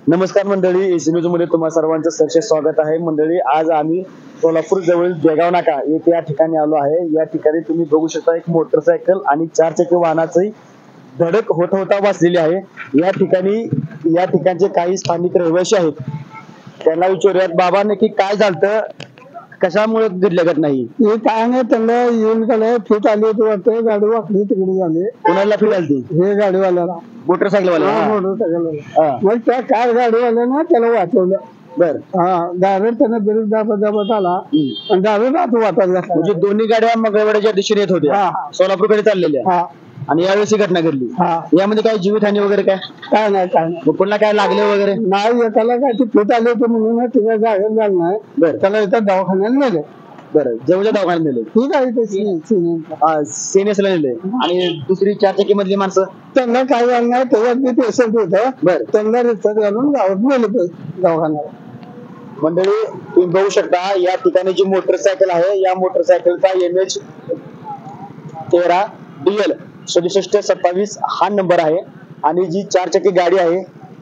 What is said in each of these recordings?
नमस्कार मंडळी, AC news मध्ये तुम्हा सर्वांचं सहर्ष स्वागत आहे. मंडळी, आज आम्ही सोलापूर जवळील बेगाव नाका येथे या ठिकाणी आलो आहे. या ठिकाणी तुम्ही बघू शकता एक मोटरसायकल आणि 4 चाकी वाहनाची धडक होता बसलेली आहे. या ठिकाणचे काही स्थानिक रहिवासी आहेत. त्यांना विचारूयात, बाबा नक्की काय झालं, कशामुळे घडल्या घटना ही? हे काय नाही, त्यांना येऊन गेलं, फिट आली होती वाटतं, गाडी वाकडी तिकडे झाली. कोणाला फिट आली? हे गाडीवाल्याला, मोटरसायकलवाला. मोटरसायकल. मग त्या कार गाडीवाल्यानं त्याला वाचवलं. बर. हा, डायरेक्ट त्याने ब्रेक दाबत आला आणि डायरेक्ट आत वाटायला. म्हणजे दोन्ही गाड्या मंगळवाड्याच्या दिशेने येत होत्या, सोलापूरकडे चाललेल्या, आणि यावेळेस ही घटना घडली. यामध्ये काय जीवितहानी वगैरे काय नाही. पुन्हा काय लागले वगैरे नाही? त्याला काय ती फिट आली होती म्हणून तिला जागेत झालं नाही. बरं. त्याला इथं दवाखान्यात नेले. बरं, जवळच्या दवाखान्यात नेले. ठीक आहे, सीएनएसला नेले. आणि दुसरी 4 चाकी मधली माणसं, त्यांना काय झालं नाही, त्याच्यात मी पेशंट होतं. बरं. त्यांना रिक्षा घालून गावात नेले दवाखान्यात. मंडळी, तुम्ही बघू शकता या ठिकाणी जी मोटरसायकल आहे, या मोटरसायकलचा MH 13 DL 6727 हा नंबर आहे. आणि जी 4 चाकी गाडी आहे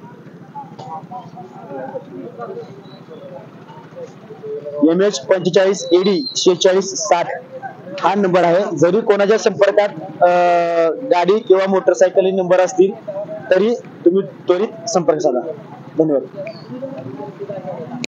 MH 45 AD 4660 हा नंबर आहे. जरी कोणाच्या संपर्कात गाडी किंवा मोटरसायकल नंबर असतील तरी तुम्ही त्वरित संपर्क साधा. धन्यवाद.